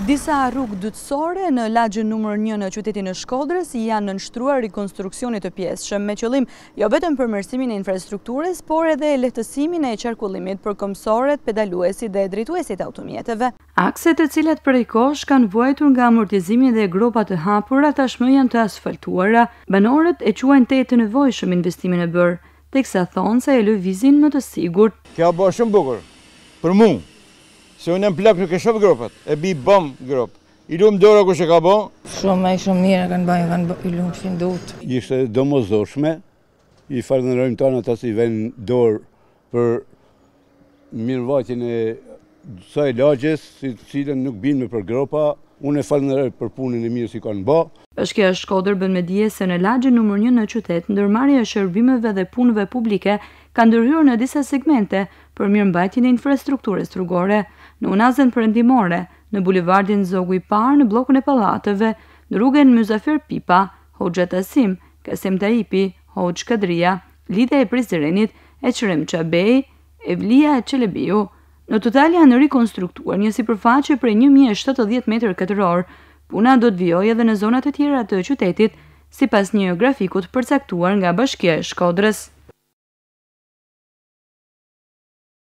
Disa rrugë dytësore në lagjën numër 1 në qytetin e Shkodrës janë nënshtruar rikonstruksionit të pjesëshëm me qëllim jo vetëm përmirësimin e infrastrukturës, por edhe lehtësimin e qarkullimit për këmbësorët, pedaluesit dhe drejtuesit automjeteve. Akset të cilat prej kohësh kanë vuajtur nga amortizimi dhe gropa të hapura tashmë janë të asfaltuara. Banorët e quajnë te të nevojshëm investimin e bërë, teksa thonë se e lëvizin më të sigurt. Kjo bëhet shumë bukur për mua. Se unë në plak nuk e shoh gropat, e bi bom grop. I lumë dora kush e ka bo? Shumë mirë kanë bëjë, i lumë që ndut. Ishte domosdoshme, i falenderojmë tonë ata që i vënë dorë për mirëvajtjen e kësaj lagjes, si të cilën nuk binë me për gropa. Unë e falenderoj për punën e mirë që kanë bë. Bashkia e Shkodër bën me dije se në lagjën numër 1 në qytet, ndërmarrja e shërbimeve dhe punëve publike ka ndërhyrë në disa segmente për mirëmbajtjen e infrastrukturës rrugore, në unazën perëndimore, në bulevardin Zogu i Parë, në bllokun e pallateve, në rrugën Myzafir Pipa, Hoxha Tasim, Kasim Taipi, Hoxh Kadria, lidhja e Prizrenit, e Çrem Çabej, Evlia e Çelebiu. Në total janë rikonstruktuar një sipërfaqe prej 1070 m2. Puna do të vijojë edhe në zonat e tjera të qytetit, sipas një grafikut përcaktuar nga Bashkia e Shkodrës.